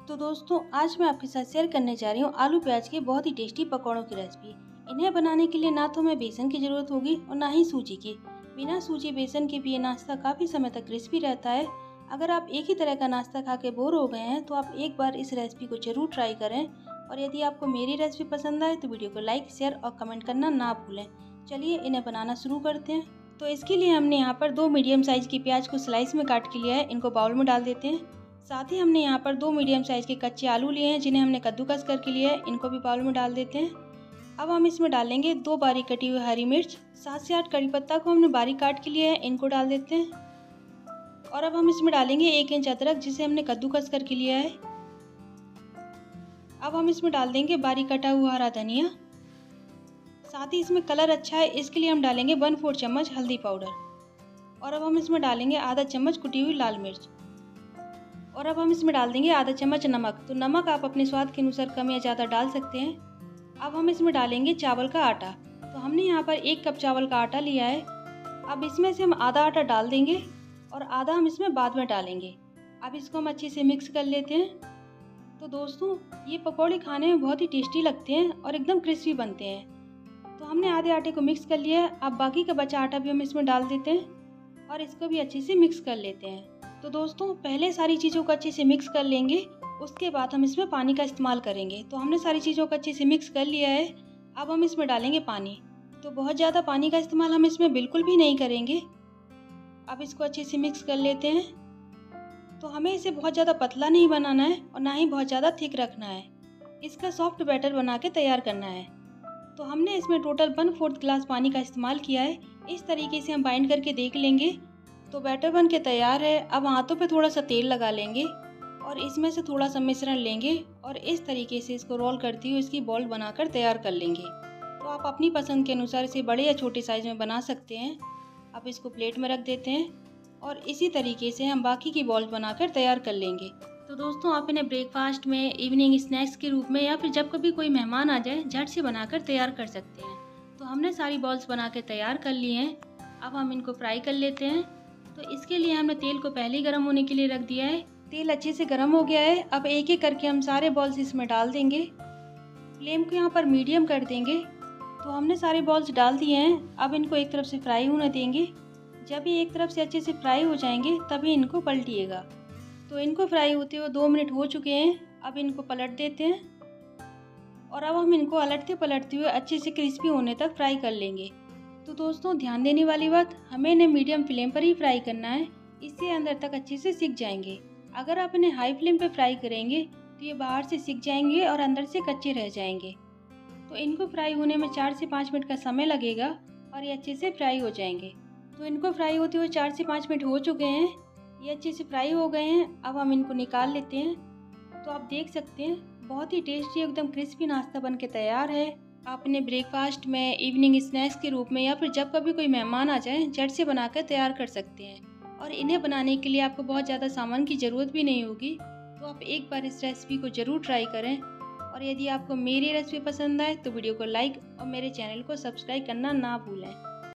तो दोस्तों आज मैं आपके साथ शेयर करने जा रही हूँ आलू प्याज के बहुत ही टेस्टी पकौड़ों की रेसिपी। इन्हें बनाने के लिए ना तो हमें बेसन की ज़रूरत होगी और ना ही सूजी की। बिना सूजी बेसन के भी ये नाश्ता काफ़ी समय तक क्रिस्पी रहता है। अगर आप एक ही तरह का नाश्ता खा के बोर हो गए हैं तो आप एक बार इस रेसिपी को ज़रूर ट्राई करें। और यदि आपको मेरी रेसिपी पसंद आए तो वीडियो को लाइक, शेयर और कमेंट करना ना भूलें। चलिए इन्हें बनाना शुरू करते हैं। तो इसके लिए हमने यहाँ पर 2 मीडियम साइज़ की प्याज को स्लाइस में काट के लिया है। इनको बाउल में डाल देते हैं। साथ ही हमने यहाँ पर 2 मीडियम साइज़ के कच्चे आलू लिए हैं जिन्हें हमने कद्दूकस करके लिया है। इनको भी बाउल में डाल देते हैं। अब हम इसमें डालेंगे 2 बारीक कटी हुई हरी मिर्च, 7 से 8 कड़ी पत्ता को हमने बारीक काट के लिया है। इनको डाल देते हैं। और अब हम इसमें डालेंगे 1 इंच अदरक जिसे हमने कद्दूकस करके लिया है। अब हम इसमें डाल देंगे बारीक कटा हुआ हरा धनिया। साथ ही इसमें कलर अच्छा है इसके लिए हम डालेंगे 1/4 चम्मच हल्दी पाउडर। और अब हम इसमें डालेंगे आधा चम्मच कुटी हुई लाल मिर्च। और अब हम इसमें डाल देंगे आधा चम्मच नमक। तो नमक आप अपने स्वाद के अनुसार कम या ज़्यादा डाल सकते हैं। अब हम इसमें डालेंगे चावल का आटा। तो हमने यहाँ पर 1 कप चावल का आटा लिया है। अब इसमें से हम आधा आटा डाल देंगे और आधा हम इसमें बाद में डालेंगे। अब इसको हम अच्छे से मिक्स कर लेते हैं। तो दोस्तों ये पकौड़े खाने में बहुत ही टेस्टी लगते हैं और एकदम क्रिस्पी बनते हैं। तो हमने आधे आटे को मिक्स कर लिया है। अब बाकी का बचा आटा भी हम इसमें डाल देते हैं और इसको भी अच्छे से मिक्स कर लेते हैं। तो दोस्तों पहले सारी चीज़ों को अच्छे से मिक्स कर लेंगे, उसके बाद हम इसमें पानी का इस्तेमाल करेंगे। तो हमने सारी चीज़ों को अच्छे से मिक्स कर लिया है। अब हम इसमें डालेंगे पानी। तो बहुत ज़्यादा पानी का इस्तेमाल हम इसमें बिल्कुल भी नहीं करेंगे। अब इसको अच्छे से मिक्स कर लेते हैं। तो हमें इसे बहुत ज़्यादा पतला नहीं बनाना है और ना ही बहुत ज़्यादा थिक रखना है। इसका सॉफ्ट बैटर बना के तैयार करना है। तो हमने इसमें टोटल 1/4 गिलास पानी का इस्तेमाल किया है। इस तरीके से हम बाइंड करके देख लेंगे। तो बैटर बन के तैयार है। अब हाथों पे थोड़ा सा तेल लगा लेंगे और इसमें से थोड़ा सा मिश्रण लेंगे और इस तरीके से इसको रोल करते हुए इसकी बॉल बनाकर तैयार कर लेंगे। तो आप अपनी पसंद के अनुसार इसे बड़े या छोटे साइज़ में बना सकते हैं। अब इसको प्लेट में रख देते हैं और इसी तरीके से हम बाकी की बॉल बनाकर तैयार कर लेंगे। तो दोस्तों आप इन्हें ब्रेकफास्ट में, इवनिंग स्नैक्स के रूप में या फिर जब कभी कोई मेहमान आ जाए झट से बनाकर तैयार कर सकते हैं। तो हमने सारी बॉल्स बना के तैयार कर लिए हैं। अब हम इनको फ्राई कर लेते हैं। तो इसके लिए हमने तेल को पहले ही गर्म होने के लिए रख दिया है। तेल अच्छे से गर्म हो गया है। अब एक एक करके हम सारे बॉल्स इसमें डाल देंगे। फ्लेम को यहाँ पर मीडियम कर देंगे। तो हमने सारे बॉल्स डाल दिए हैं। अब इनको एक तरफ से फ्राई होने देंगे। जब ये एक तरफ से अच्छे से फ्राई हो जाएंगे तभी इनको पलटिएगा। तो इनको फ्राई होते हुए 2 मिनट हो चुके हैं। अब इनको पलट देते हैं और अब हम इनको अलटते पलटते हुए अच्छे से क्रिस्पी होने तक फ्राई कर लेंगे। तो दोस्तों ध्यान देने वाली बात, हमें इन्हें मीडियम फ्लेम पर ही फ्राई करना है। इससे अंदर तक अच्छे से सिक जाएंगे। अगर आप इन्हें हाई फ्लेम पर फ्राई करेंगे तो ये बाहर से सिक जाएंगे और अंदर से कच्चे रह जाएंगे। तो इनको फ्राई होने में 4 से 5 मिनट का समय लगेगा और ये अच्छे से फ्राई हो जाएंगे। तो इनको फ्राई होते हुए 4 से 5 मिनट हो चुके हैं। ये अच्छे से फ्राई हो गए हैं। अब हम इनको निकाल लेते हैं। तो आप देख सकते हैं बहुत ही टेस्टी एकदम क्रिस्पी नाश्ता बन के तैयार है। आप इन्हें ब्रेकफास्ट में, इवनिंग स्नैक्स के रूप में या फिर जब कभी कोई मेहमान आ जाए झट से बनाकर तैयार कर सकते हैं। और इन्हें बनाने के लिए आपको बहुत ज़्यादा सामान की ज़रूरत भी नहीं होगी। तो आप एक बार इस रेसिपी को ज़रूर ट्राई करें। और यदि आपको मेरी रेसिपी पसंद आए तो वीडियो को लाइक और मेरे चैनल को सब्सक्राइब करना ना भूलें।